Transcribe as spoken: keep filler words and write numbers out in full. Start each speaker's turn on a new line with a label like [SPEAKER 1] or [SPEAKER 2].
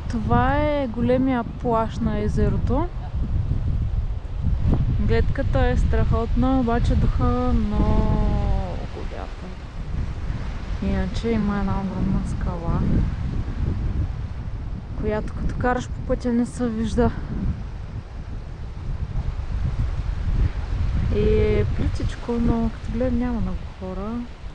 [SPEAKER 1] Това е големия плаж на езерото. Гледката е страхотна, обаче духа много вятър. Иначе има една огромна скала, която като караш по пътя не се вижда. И е плитичко, но като гледам няма много хора.